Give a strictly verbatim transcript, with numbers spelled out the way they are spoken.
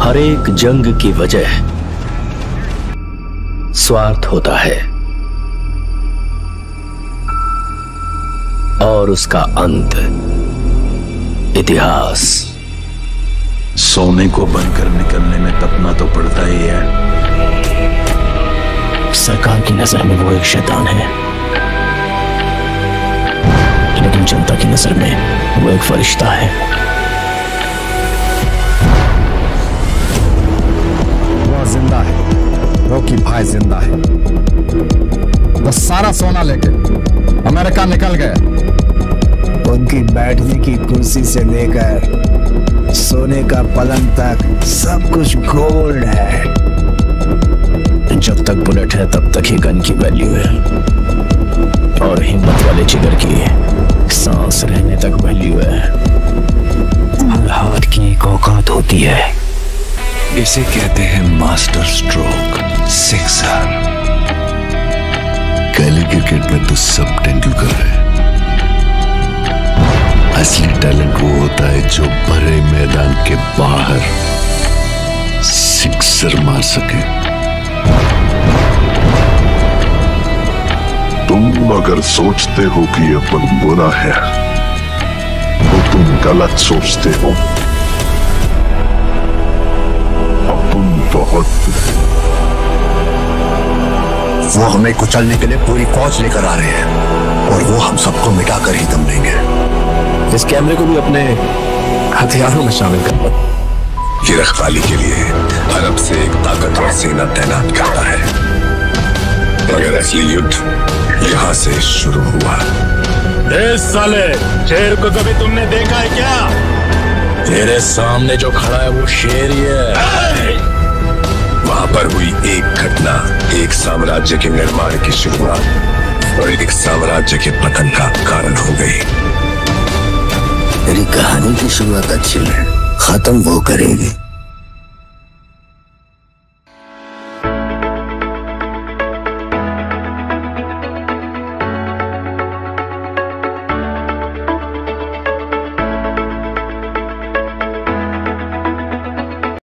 हर एक जंग की वजह स्वार्थ होता है और उसका अंत इतिहास। सोने को बनकर निकलने में तपना तो पड़ता ही है। सरकार की नजर में वो एक शैतान है, लेकिन जनता की नजर में वो एक फरिश्ता है। वो जिंदा है, रॉकी भाई जिंदा है। वो सारा सोना लेके अमेरिका निकल गए। उनकी बैठने की कुर्सी से लेकर सोने का पलंग तक सब कुछ गोल्ड है। जब तक बुलेट है तब तक ही गन की वैल्यू है, और हिम्मत वाले जिगर की सांस रहने तक वैल्यू है। हर हाथ की एक औकात होती है। इसे कहते हैं मास्टर स्ट्रोक, सिक्सर। गली क्रिकेट में तो सब तेंदुलकर है। असली टैलेंट वो होता है जो भरे मैदान के बाहर सिक्सर मार सके। तुम अगर सोचते हो कि ये पल बुरा है तो तुम गलत सोचते हो। अपन बहुत वो हमें कुचलने के लिए पूरी फौज लेकर आ रहे हैं और वो हम सबको मिटाकर ही दम देंगे। इस कैमरे को भी अपने हथियारों में शामिल कर लो। ये रखवाली के लिए अरब से एक ताकतवर सेना तैनात करता है, मगर असली युद्ध यहाँ से शुरू हुआ। ए साले, शेर को कभी तुमने देखा है क्या? तेरे सामने जो खड़ा है वो शेर ही है। वहां पर हुई एक घटना एक साम्राज्य के निर्माण की शुरुआत और एक साम्राज्य के पतन का कारण हो गई। तेरी कहानी की शुरुआत अच्छी है, खत्म वो करेगी।